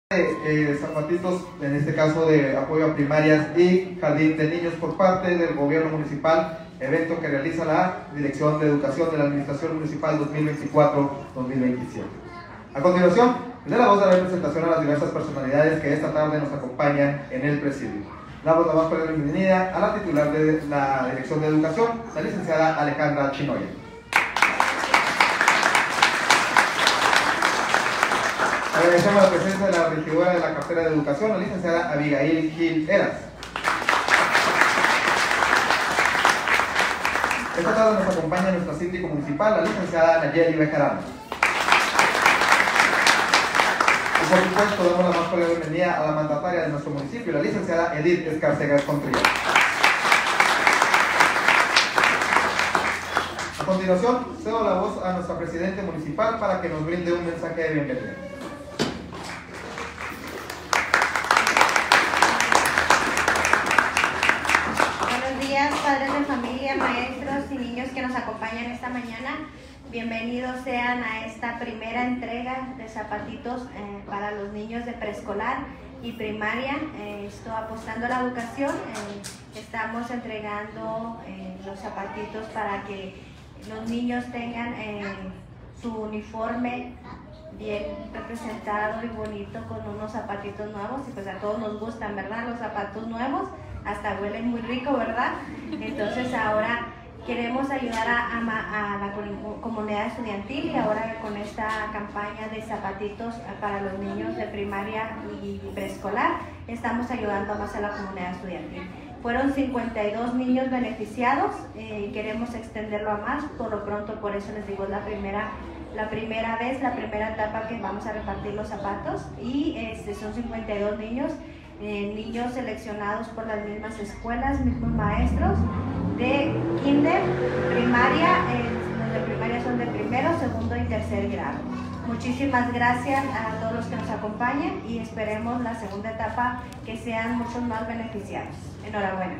Zapatitos, en este caso de apoyo a primarias y jardín de niños por parte del gobierno municipal, evento que realiza la Dirección de Educación de la Administración Municipal 2024-2027. A continuación, le doy la voz de la representación a las diversas personalidades que esta tarde nos acompañan en el presidio. Damos la más cordial bienvenida a la titular de la Dirección de Educación, la licenciada Alejandra Chinoya. Agradecemos la presencia de la regidora de la cartera de Educación, la licenciada Abigail Gil Eras. Esta tarde nos acompaña nuestra síndico municipal, la licenciada Nayeli Bejarano. Y por supuesto, damos la más cordial bienvenida a la mandataria de nuestro municipio, la licenciada Edith Escárcega Escontría. A continuación, cedo la voz a nuestra presidenta municipal para que nos brinde un mensaje de bienvenida. Padres de familia, maestros y niños que nos acompañan esta mañana, bienvenidos sean a esta primera entrega de zapatitos para los niños de preescolar y primaria. Estoy apostando a la educación, estamos entregando los zapatitos para que los niños tengan su uniforme bien representado y bonito, con unos zapatitos nuevos, y pues a todos nos gustan, ¿verdad? Los zapatos nuevos, hasta huelen muy rico, ¿verdad? Entonces ahora queremos ayudar a la comunidad estudiantil, y ahora con esta campaña de zapatitos para los niños de primaria y preescolar, estamos ayudando más a la comunidad estudiantil. Fueron 52 niños beneficiados, queremos extenderlo a más, por lo pronto, por eso les digo, la primera etapa que vamos a repartir los zapatos, y son 52 niños, niños seleccionados por las mismas escuelas, mismos maestros, de kinder, primaria, los de primaria son de primero, segundo y tercer grado. Muchísimas gracias a todos los que nos acompañan, y esperemos la segunda etapa que sean muchos más beneficiados. Enhorabuena.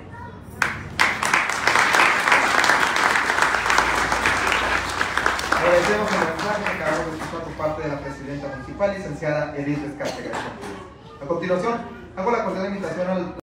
Agradecemos el mensaje que acabamos de escuchar por parte de la presidenta municipal, licenciada Edith Escárcega. A continuación, hago la cordial invitación al